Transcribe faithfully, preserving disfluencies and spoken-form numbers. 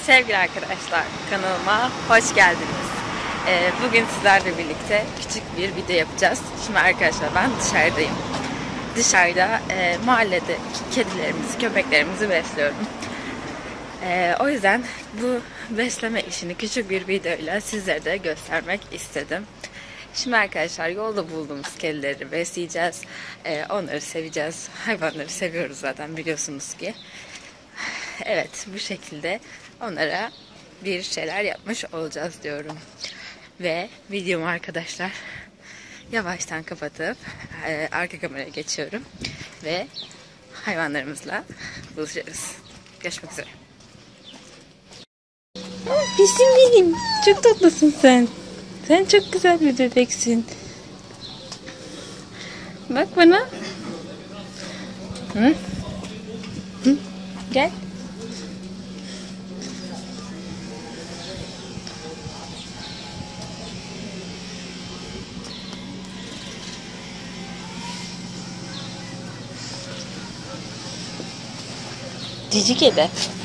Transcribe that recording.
Sevgili arkadaşlar, kanalıma hoş geldiniz. Ee, bugün sizlerle birlikte küçük bir video yapacağız. Şimdi arkadaşlar ben dışarıdayım. Dışarıda e, mahallede kedilerimizi, köpeklerimizi besliyorum. E, o yüzden bu besleme işini küçük bir videoyla sizlere de göstermek istedim. Şimdi arkadaşlar yolda bulduğumuz kedileri besleyeceğiz. E, onları seveceğiz. Hayvanları seviyoruz zaten biliyorsunuz ki. Evet, bu şekilde onlara bir şeyler yapmış olacağız diyorum. Ve videomu arkadaşlar yavaştan kapatıp e, arka kameraya geçiyorum. Ve hayvanlarımızla buluşuruz. Görüşmek üzere. Bizim benim. Çok tatlısın sen. Sen çok güzel bir bebeksin. Bak bana. Hı? Hı? Gel. Cici kedi.